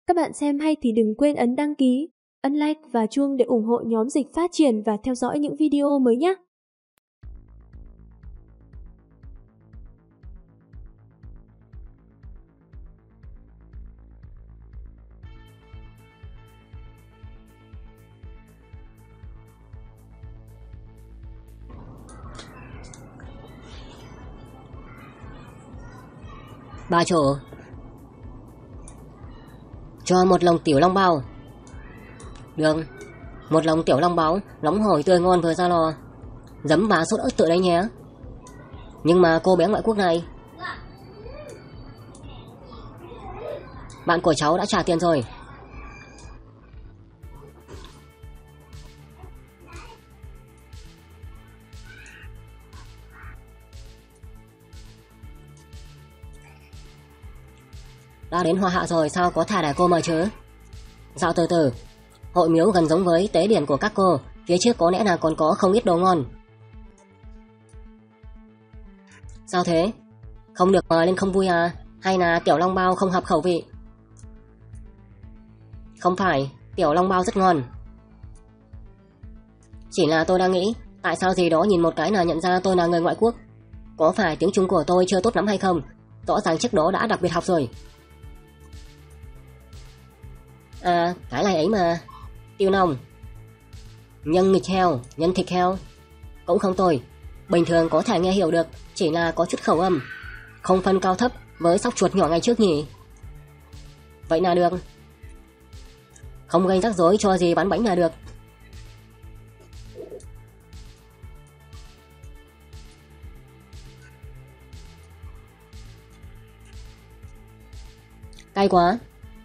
Các bạn xem hay thì đừng quên ấn đăng ký, ấn like và chuông để ủng hộ nhóm Dịch phát triển và theo dõi những video mới nhé. Bà chủ, cho một lồng tiểu long bao. Được, một lồng tiểu long báo nóng hổi tươi ngon vừa ra lò. Giấm và sốt ớt tự đấy nhé. Nhưng mà cô bé ngoại quốc này, bạn của cháu đã trả tiền rồi. Đã đến Hoa Hạ rồi, sao có thể để cô mời chứ? Dạo từ từ, hội miếu gần giống với tế điển của các cô, phía trước có lẽ là còn có không ít đồ ngon. Sao thế? Không được mời lên không vui à? Hay là tiểu long bao không hợp khẩu vị? Không phải, tiểu long bao rất ngon. Chỉ là tôi đang nghĩ, tại sao gì đó nhìn một cái là nhận ra tôi là người ngoại quốc? Có phải tiếng Trung của tôi chưa tốt lắm hay không? Rõ ràng trước đó đã đặc biệt học rồi. À, cái này ấy mà. Tiêu nòng, nhân nghịch heo, nhân thịt heo. Cũng không tồi, bình thường có thể nghe hiểu được, chỉ là có chút khẩu âm, không phân cao thấp với sóc chuột nhỏ ngày trước nhỉ. Vậy là được, không gây rắc rối cho gì bán bánh là được. Cay quá.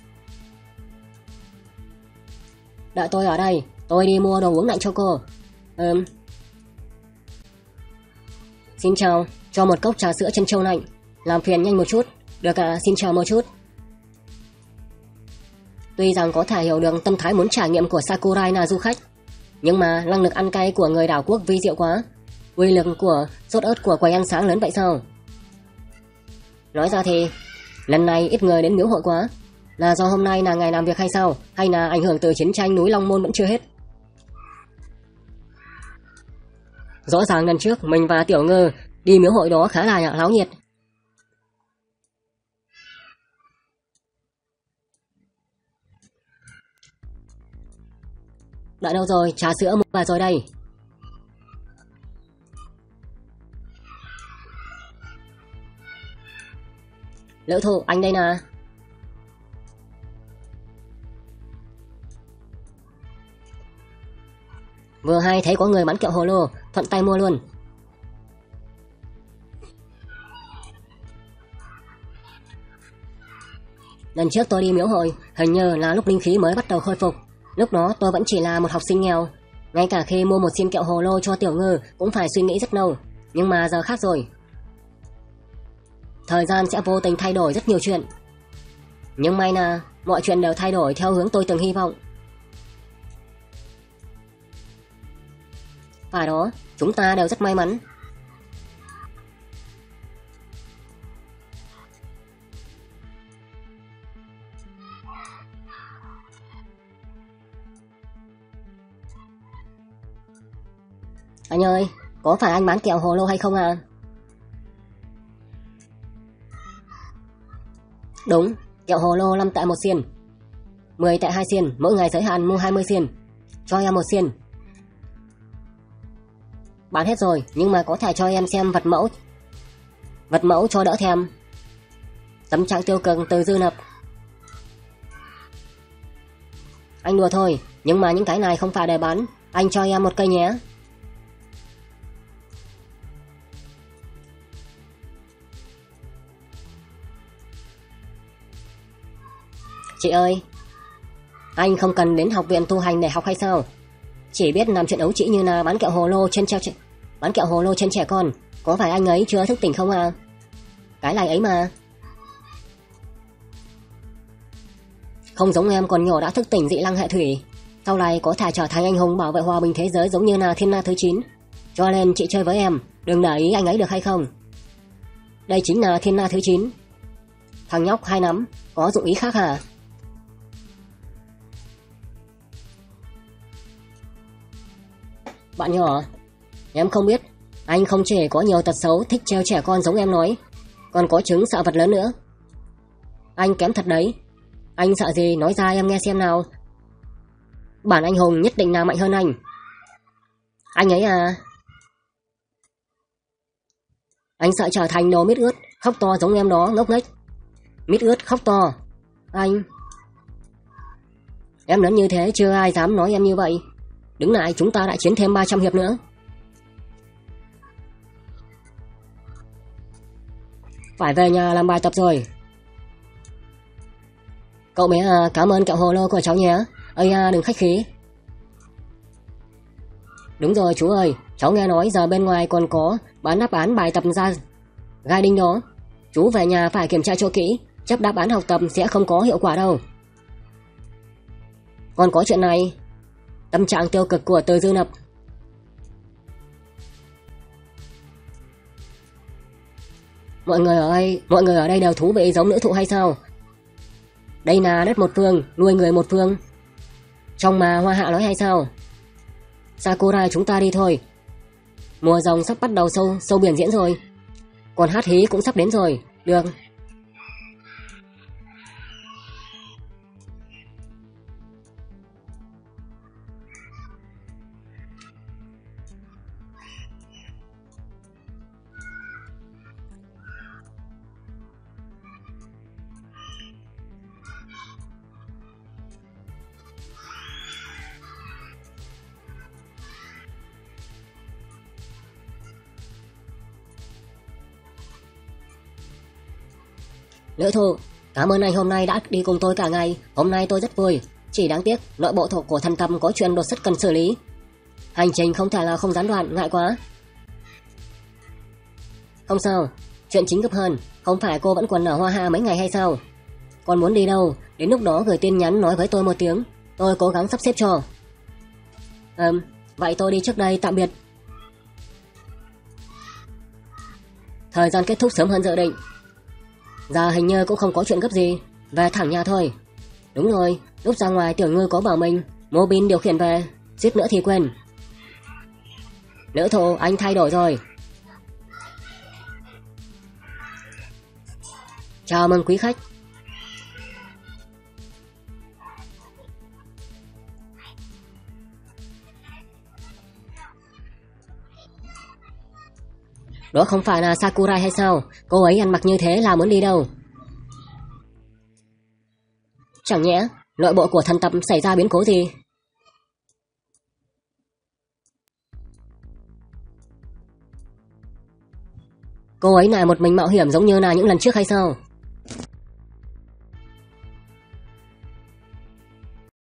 Đợi tôi ở đây, tôi đi mua đồ uống lạnh cho cô. Xin chào, cho một cốc trà sữa trân châu lạnh. Làm phiền nhanh một chút. Được ạ, xin chào một chút. Tuy rằng có thể hiểu được tâm thái muốn trải nghiệm của Sakurai là du khách, nhưng mà năng lực ăn cay của người đảo quốc vi diệu quá. Uy lực của sốt ớt của quầy ăn sáng lớn vậy sao? Nói ra thì lần này ít người đến miếu hội quá. Là do hôm nay là ngày làm việc hay sao? Hay là ảnh hưởng từ chiến tranh núi Long Môn vẫn chưa hết? Rõ ràng lần trước mình và Tiểu Ngư đi miếu hội đó khá là náo nhiệt. Đợi đâu rồi, trà sữa mua về rồi đây. Lữ Thụ, anh đây nè. Vừa hay thấy có người bán kẹo hồ lô, thuận tay mua luôn. Lần trước tôi đi miếu hội, hình như là lúc linh khí mới bắt đầu khôi phục. Lúc đó tôi vẫn chỉ là một học sinh nghèo. Ngay cả khi mua một xiên kẹo hồ lô cho Tiểu Ngư cũng phải suy nghĩ rất lâu. Nhưng mà giờ khác rồi. Thời gian sẽ vô tình thay đổi rất nhiều chuyện. Nhưng may là mọi chuyện đều thay đổi theo hướng tôi từng hy vọng. Phải đó, chúng ta đều rất may mắn. Anh ơi, có phải anh bán kẹo hồ lô hay không à? Đúng, kẹo hồ lô 5 tệ một xiên, 10 tệ 2 xiên, mỗi ngày giới hạn mua 20 xiên. Cho em một xiên. Bán hết rồi, nhưng mà có thể cho em xem vật mẫu. Vật mẫu cho đỡ thèm. Tâm trạng tiêu cực từ dư nập. Anh đùa thôi, nhưng mà những cái này không phải để bán. Anh cho em một cây nhé. Chị ơi, anh không cần đến học viện tu hành để học hay sao? Chỉ biết làm chuyện ấu trĩ như là bán kẹo hồ lô trên trẻ con. Có phải anh ấy chưa thức tỉnh không à? Cái này ấy mà. Không giống em còn nhỏ đã thức tỉnh dị năng hệ thủy, sau này có thể trở thành anh hùng bảo vệ hòa bình thế giới giống như là Thiên La thứ 9. Cho nên chị chơi với em, đừng để ý anh ấy được hay không? Đây chính là Thiên La thứ 9. Thằng nhóc hai nắm, có dụng ý khác hả? Bạn nhỏ, em không biết, anh không chỉ có nhiều tật xấu thích trêu trẻ con giống em nói, còn có chứng sợ vật lớn nữa. Anh kém thật đấy. Anh sợ gì nói ra em nghe xem nào. Bản anh hùng nhất định là mạnh hơn anh. Anh ấy à? Anh sợ trở thành đồ mít ướt, khóc to giống em đó, ngốc nghếch. Mít ướt khóc to. Anh... Em lớn như thế chưa ai dám nói em như vậy. Đứng lại, chúng ta lại chiến thêm 300 hiệp nữa. Phải về nhà làm bài tập rồi. Cậu bé à, cảm ơn kẹo hồ lô của cháu nhé. Ây à, đừng khách khí. Đúng rồi chú ơi, cháu nghe nói giờ bên ngoài còn có bán đáp án bài tập ra gai đinh đó. Chú về nhà phải kiểm tra cho kỹ, chấp đáp án học tập sẽ không có hiệu quả đâu. Còn có chuyện này, tâm trạng tiêu cực của Từ Dư Nập. Mọi người ở đây đều thú vị giống nữ thụ hay sao? Đây là đất một phương, nuôi người một phương. Trong mà Hoa Hạ nói hay sao? Sakura, chúng ta đi thôi. Mùa rồng sắp bắt đầu sâu biển diễn rồi. Còn hát hí cũng sắp đến rồi. Được. Lữ thụ, cảm ơn anh hôm nay đã đi cùng tôi cả ngày. Hôm nay tôi rất vui. Chỉ đáng tiếc nội bộ của thần tâm có chuyện đột xuất cần xử lý. Hành trình không thể là không gián đoạn, ngại quá. Không sao, chuyện chính gấp hơn. Không phải cô vẫn còn ở Hoa Hạ mấy ngày hay sao? Còn muốn đi đâu? Đến lúc đó gửi tin nhắn nói với tôi một tiếng. Tôi cố gắng sắp xếp cho. Vậy tôi đi trước đây, tạm biệt. Thời gian kết thúc sớm hơn dự định. Giờ hình như cũng không có chuyện gấp gì. Về thẳng nhà thôi. Đúng rồi, lúc ra ngoài Tiểu Ngư có bảo mình Mobin điều khiển về, suýt nữa thì quên. Nữ thụ, anh thay đổi rồi. Chào mừng quý khách. Đó không phải là Sakurai hay sao? Cô ấy ăn mặc như thế là muốn đi đâu? Chẳng nhẽ nội bộ của thần tập xảy ra biến cố gì? Cô ấy lại một mình mạo hiểm giống như là những lần trước hay sao?